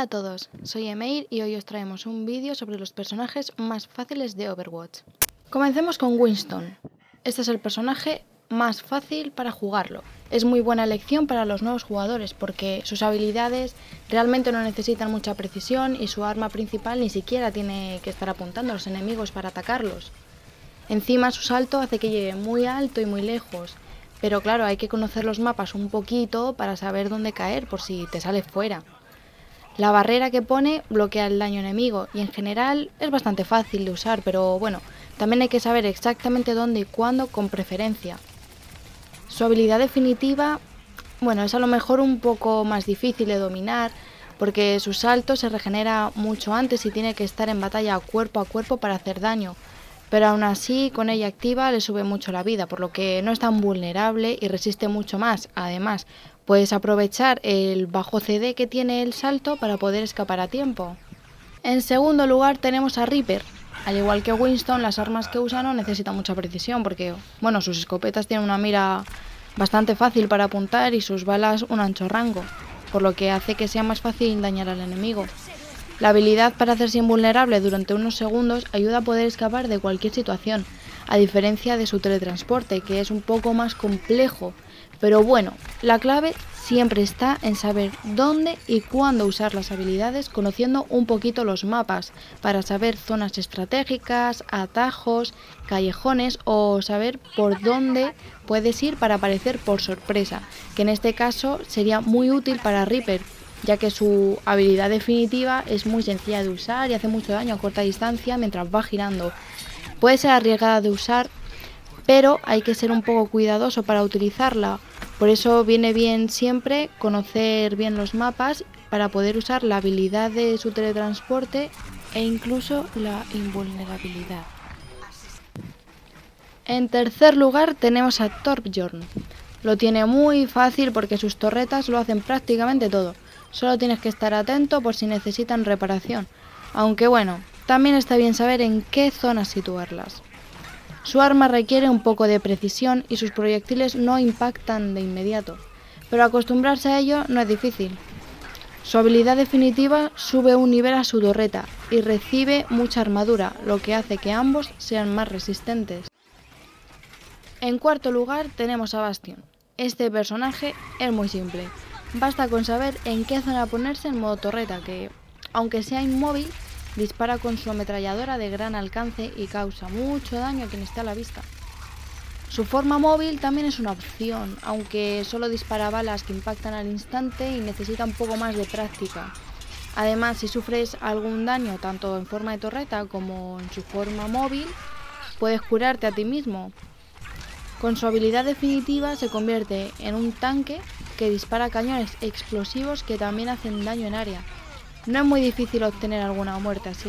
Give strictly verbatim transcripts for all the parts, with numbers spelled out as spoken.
a todos, soy Emeir y hoy os traemos un vídeo sobre los personajes más fáciles de Overwatch. Comencemos con Winston. Este es el personaje más fácil para jugarlo. Es muy buena elección para los nuevos jugadores porque sus habilidades realmente no necesitan mucha precisión y su arma principal ni siquiera tiene que estar apuntando a los enemigos para atacarlos. Encima su salto hace que llegue muy alto y muy lejos, pero claro, hay que conocer los mapas un poquito para saber dónde caer por si te sales fuera. La barrera que pone bloquea el daño enemigo y en general es bastante fácil de usar, pero bueno, también hay que saber exactamente dónde y cuándo con preferencia. Su habilidad definitiva, bueno, es a lo mejor un poco más difícil de dominar porque su salto se regenera mucho antes y tiene que estar en batalla cuerpo a cuerpo para hacer daño, pero aún así con ella activa le sube mucho la vida, por lo que no es tan vulnerable y resiste mucho más. Además, puedes aprovechar el bajo C D que tiene el salto para poder escapar a tiempo. En segundo lugar tenemos a Reaper. Al igual que Winston, las armas que usa no necesitan mucha precisión porque, bueno, sus escopetas tienen una mira bastante fácil para apuntar y sus balas un ancho rango, por lo que hace que sea más fácil dañar al enemigo. La habilidad para hacerse invulnerable durante unos segundos ayuda a poder escapar de cualquier situación, a diferencia de su teletransporte, que es un poco más complejo. Pero bueno, la clave siempre está en saber dónde y cuándo usar las habilidades, conociendo un poquito los mapas, para saber zonas estratégicas, atajos, callejones o saber por dónde puedes ir para aparecer por sorpresa, que en este caso sería muy útil para Reaper, ya que su habilidad definitiva es muy sencilla de usar y hace mucho daño a corta distancia mientras va girando. Puede ser arriesgada de usar, pero hay que ser un poco cuidadoso para utilizarla. Por eso viene bien siempre conocer bien los mapas para poder usar la habilidad de su teletransporte e incluso la invulnerabilidad. En tercer lugar tenemos a Torbjorn. Lo tiene muy fácil porque sus torretas lo hacen prácticamente todo. Solo tienes que estar atento por si necesitan reparación. Aunque bueno, también está bien saber en qué zonas situarlas. Su arma requiere un poco de precisión y sus proyectiles no impactan de inmediato, pero acostumbrarse a ello no es difícil. Su habilidad definitiva sube un nivel a su torreta y recibe mucha armadura, lo que hace que ambos sean más resistentes. En cuarto lugar tenemos a Bastion. Este personaje es muy simple, basta con saber en qué zona ponerse en modo torreta, que aunque sea inmóvil, dispara con su ametralladora de gran alcance y causa mucho daño a quien esté a la vista. Su forma móvil también es una opción, aunque solo dispara balas que impactan al instante y necesita un poco más de práctica. Además, si sufres algún daño tanto en forma de torreta como en su forma móvil, puedes curarte a ti mismo. Con su habilidad definitiva se convierte en un tanque que dispara cañones explosivos que también hacen daño en área. No es muy difícil obtener alguna muerte así.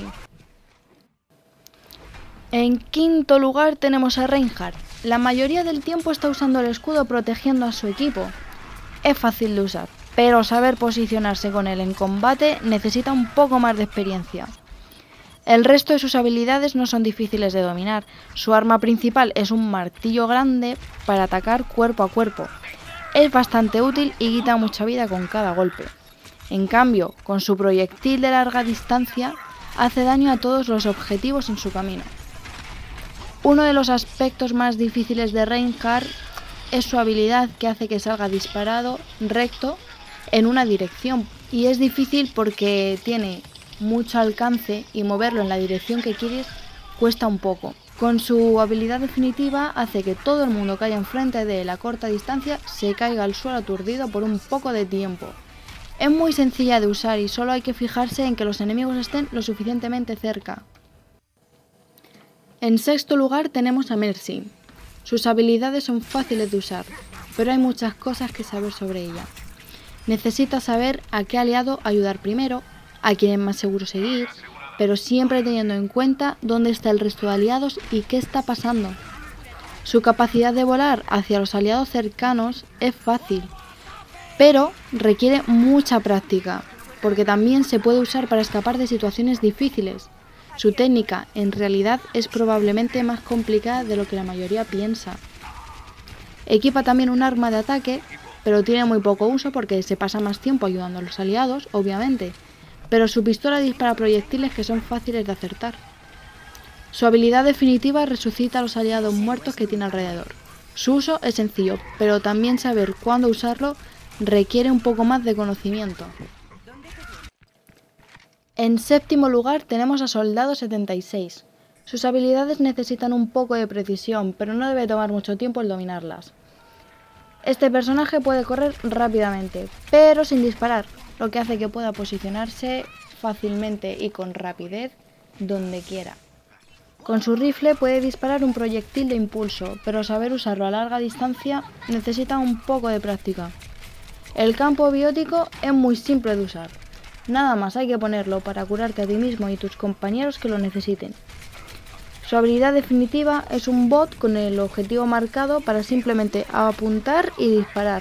En quinto lugar tenemos a Reinhardt. La mayoría del tiempo está usando el escudo protegiendo a su equipo. Es fácil de usar, pero saber posicionarse con él en combate necesita un poco más de experiencia. El resto de sus habilidades no son difíciles de dominar. Su arma principal es un martillo grande para atacar cuerpo a cuerpo. Es bastante útil y quita mucha vida con cada golpe. En cambio, con su proyectil de larga distancia, hace daño a todos los objetivos en su camino. Uno de los aspectos más difíciles de Reinhardt es su habilidad que hace que salga disparado recto en una dirección. Y es difícil porque tiene mucho alcance y moverlo en la dirección que quieres cuesta un poco. Con su habilidad definitiva hace que todo el mundo que haya enfrente de él a corta distancia se caiga al suelo aturdido por un poco de tiempo. Es muy sencilla de usar y solo hay que fijarse en que los enemigos estén lo suficientemente cerca. En sexto lugar tenemos a Mercy. Sus habilidades son fáciles de usar, pero hay muchas cosas que saber sobre ella. Necesitas saber a qué aliado ayudar primero, a quién es más seguro seguir, pero siempre teniendo en cuenta dónde está el resto de aliados y qué está pasando. Su capacidad de volar hacia los aliados cercanos es fácil, pero requiere mucha práctica, porque también se puede usar para escapar de situaciones difíciles. Su técnica, en realidad, es probablemente más complicada de lo que la mayoría piensa. Equipa también un arma de ataque, pero tiene muy poco uso porque se pasa más tiempo ayudando a los aliados, obviamente. pero su pistola dispara proyectiles que son fáciles de acertar. Su habilidad definitiva resucita a los aliados muertos que tiene alrededor. Su uso es sencillo, pero también saber cuándo usarlo requiere un poco más de conocimiento. En séptimo lugar tenemos a Soldado setenta y seis. Sus habilidades necesitan un poco de precisión, pero no debe tomar mucho tiempo el dominarlas. Este personaje puede correr rápidamente, pero sin disparar, lo que hace que pueda posicionarse fácilmente y con rapidez donde quiera. Con su rifle puede disparar un proyectil de impulso, pero saber usarlo a larga distancia necesita un poco de práctica. El campo biótico es muy simple de usar. Nada más hay que ponerlo para curarte a ti mismo y tus compañeros que lo necesiten. Su habilidad definitiva es un bot con el objetivo marcado para simplemente apuntar y disparar.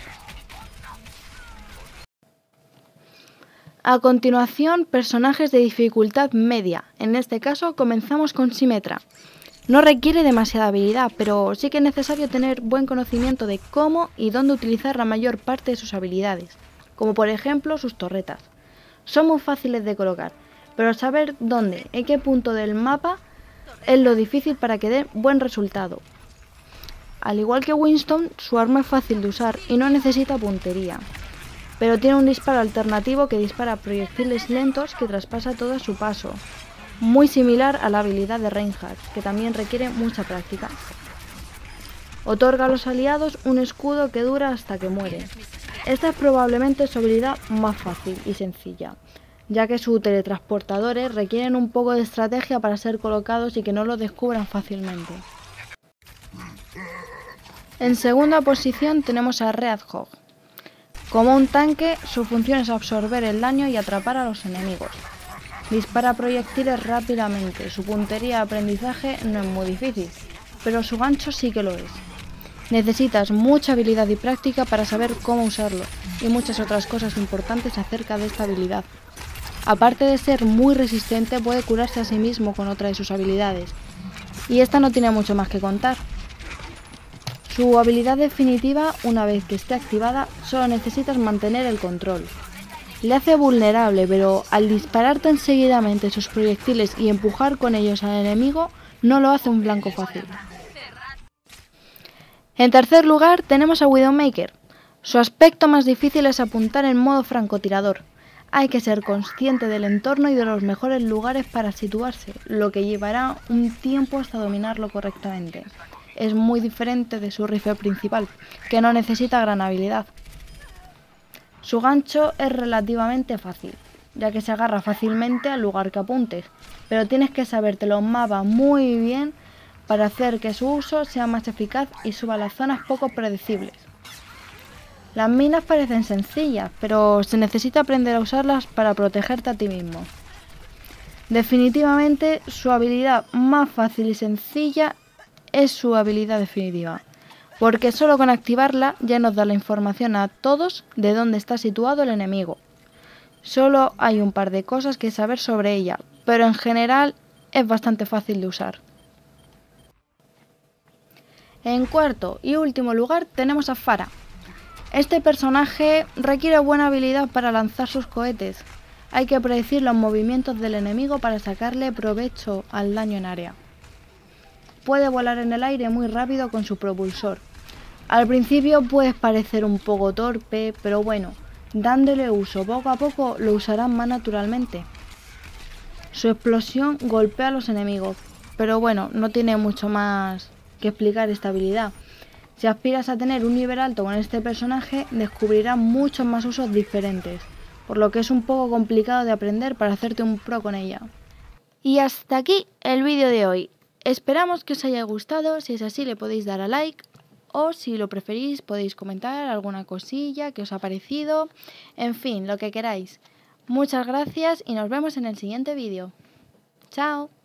A continuación, personajes de dificultad media. En este caso comenzamos con Symmetra. No requiere demasiada habilidad, pero sí que es necesario tener buen conocimiento de cómo y dónde utilizar la mayor parte de sus habilidades, como por ejemplo sus torretas. Son muy fáciles de colocar, pero saber dónde, en qué punto del mapa es lo difícil para que dé buen resultado. Al igual que Winston, su arma es fácil de usar y no necesita puntería, pero tiene un disparo alternativo que dispara proyectiles lentos que traspasa todo a su paso, muy similar a la habilidad de Reinhardt, que también requiere mucha práctica. Otorga a los aliados un escudo que dura hasta que muere. Esta es probablemente su habilidad más fácil y sencilla, ya que sus teletransportadores requieren un poco de estrategia para ser colocados y que no los descubran fácilmente. En segunda posición tenemos a Redhawk. Como un tanque, su función es absorber el daño y atrapar a los enemigos. Dispara proyectiles rápidamente, su puntería de aprendizaje no es muy difícil, pero su gancho sí que lo es. Necesitas mucha habilidad y práctica para saber cómo usarlo, y muchas otras cosas importantes acerca de esta habilidad. Aparte de ser muy resistente, puede curarse a sí mismo con otra de sus habilidades, y esta no tiene mucho más que contar. Su habilidad definitiva, una vez que esté activada, solo necesitas mantener el control. Le hace vulnerable, pero al disparar tan seguidamente sus proyectiles y empujar con ellos al enemigo, no lo hace un blanco fácil. En tercer lugar tenemos a Widowmaker. Su aspecto más difícil es apuntar en modo francotirador. Hay que ser consciente del entorno y de los mejores lugares para situarse, lo que llevará un tiempo hasta dominarlo correctamente. Es muy diferente de su rifle principal, que no necesita gran habilidad. Su gancho es relativamente fácil, ya que se agarra fácilmente al lugar que apuntes, pero tienes que saberte los mapas muy bien para hacer que su uso sea más eficaz y suba a las zonas poco predecibles. Las minas parecen sencillas, pero se necesita aprender a usarlas para protegerte a ti mismo. Definitivamente, su habilidad más fácil y sencilla es su habilidad definitiva, porque solo con activarla ya nos da la información a todos de dónde está situado el enemigo. Solo hay un par de cosas que saber sobre ella, pero en general es bastante fácil de usar. En cuarto y último lugar tenemos a Pharah. Este personaje requiere buena habilidad para lanzar sus cohetes. Hay que predecir los movimientos del enemigo para sacarle provecho al daño en área. Puede volar en el aire muy rápido con su propulsor. Al principio puedes parecer un poco torpe, pero bueno, dándole uso poco a poco lo usarán más naturalmente. Su explosión golpea a los enemigos, pero bueno, no tiene mucho más que explicar esta habilidad. Si aspiras a tener un nivel alto con este personaje, descubrirás muchos más usos diferentes, por lo que es un poco complicado de aprender para hacerte un pro con ella. Y hasta aquí el vídeo de hoy. Esperamos que os haya gustado. Si es así, le podéis dar a like, o si lo preferís podéis comentar alguna cosilla que os ha parecido, en fin, lo que queráis. Muchas gracias y nos vemos en el siguiente vídeo. ¡Chao!